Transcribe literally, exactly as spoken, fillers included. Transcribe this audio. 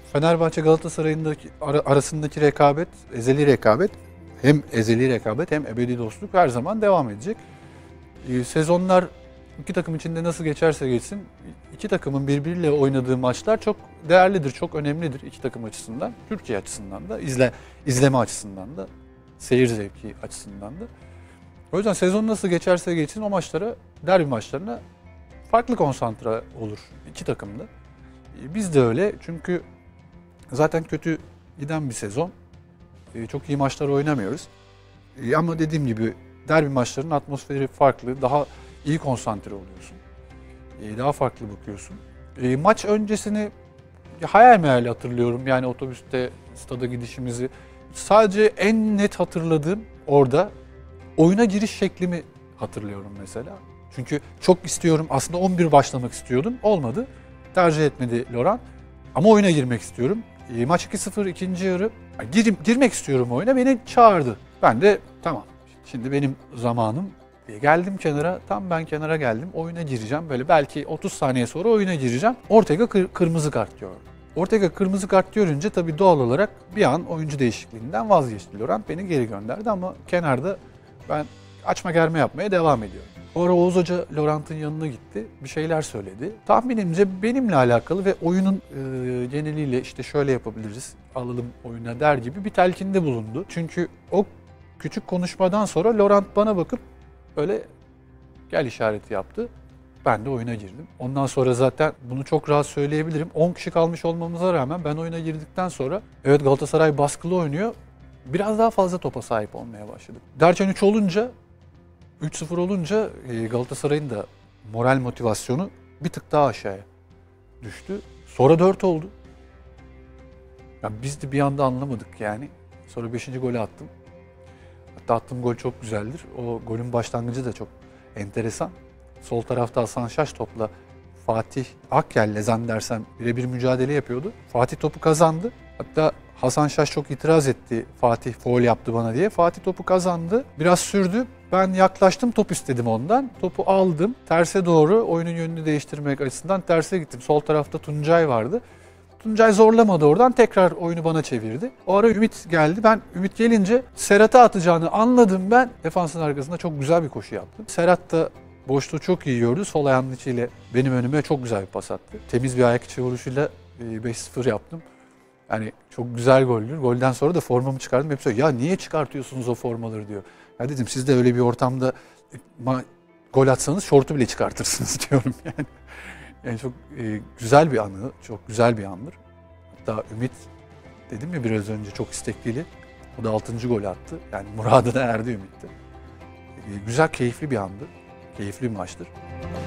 Fenerbahçe Galatasaray'ındaki arasındaki rekabet, ezeli rekabet, hem ezeli rekabet hem ebedi dostluk her zaman devam edecek. Ee, sezonlar iki takım içinde nasıl geçerse geçsin, iki takımın birbiriyle oynadığı maçlar çok değerlidir, çok önemlidir iki takım açısından, Türkiye açısından da, izle, izleme açısından da, seyir zevki açısından da. O yüzden sezon nasıl geçerse geçsin o maçlara, derbi maçlarına farklı konsantre olur iki takım da. Ee, biz de öyle çünkü zaten kötü giden bir sezon. Ee, çok iyi maçlar oynamıyoruz. Ee, ama dediğim gibi derbi maçlarının atmosferi farklı. Daha iyi konsantre oluyorsun. Ee, daha farklı bakıyorsun. Ee, maç öncesini hayal meyal hatırlıyorum. Yani otobüste stada gidişimizi. Sadece en net hatırladığım orada oyuna giriş şeklimi hatırlıyorum mesela. Çünkü çok istiyorum. Aslında on bir başlamak istiyordum. Olmadı. Tercih etmedi Laurent. Ama oyuna girmek istiyorum. E, maç iki sıfır ikinci yarı. Gir, girmek istiyorum oyuna. Beni çağırdı. Ben de tamam. Şimdi benim zamanım. E, geldim kenara. Tam ben kenara geldim. Oyuna gireceğim. Böyle belki otuz saniye sonra oyuna gireceğim. Ortega kır, kırmızı kart gördü. Ortega kırmızı kart görünce tabii doğal olarak bir an oyuncu değişikliğinden vazgeçti. Laurent beni geri gönderdi ama kenarda ben açma germe yapmaya devam ediyorum. O ara Oğuz Hoca Laurent'ın yanına gitti. Bir şeyler söyledi. Tahminimce benimle alakalı ve oyunun e, geneliyle işte şöyle yapabiliriz, alalım oyuna der gibi bir telkinde bulundu. Çünkü o küçük konuşmadan sonra Laurent bana bakıp öyle gel işareti yaptı. Ben de oyuna girdim. Ondan sonra zaten bunu çok rahat söyleyebilirim. on kişi kalmış olmamıza rağmen ben oyuna girdikten sonra evet Galatasaray baskılı oynuyor. Biraz daha fazla topa sahip olmaya başladık. Derken üç olunca üç sıfır olunca Galatasaray'ın da moral motivasyonu bir tık daha aşağıya düştü. Sonra dört oldu. Ya biz de bir anda anlamadık yani. Sonra beşinci golü attım. Hatta attığım gol çok güzeldir. O golün başlangıcı da çok enteresan. Sol tarafta Hasan Şaş topla Fatih Akyel'le zannedersem birebir mücadele yapıyordu. Fatih topu kazandı. Hatta Hasan Şaş çok itiraz etti. Fatih faul yaptı bana diye. Fatih topu kazandı. Biraz sürdü. Ben yaklaştım, top istedim ondan. Topu aldım. Terse doğru oyunun yönünü değiştirmek açısından terse gittim. Sol tarafta Tuncay vardı. Tuncay zorlamadı oradan. Tekrar oyunu bana çevirdi. O ara Ümit geldi. Ben Ümit gelince Serhat'a atacağını anladım ben. Defansın arkasında çok güzel bir koşu yaptım. Serhat da boşluğu çok iyi gördü. Sol ayağının içiyle benim önüme çok güzel bir pas attı. Temiz bir ayak içi vuruşuyla beş sıfır yaptım. Yani çok güzel goldür. Golden sonra da formamı çıkardım. Hep söylüyor, ya niye çıkartıyorsunuz o formaları diyor. Ya dedim siz de öyle bir ortamda gol atsanız şortu bile çıkartırsınız diyorum yani. Yani çok e, güzel bir anı, çok güzel bir andır. Hatta Ümit dedim ya biraz önce çok istekliydi. O da altıncı golü attı. Yani muradına erdi Ümit'ti. E, güzel, keyifli bir andı. Keyifli bir maçtır.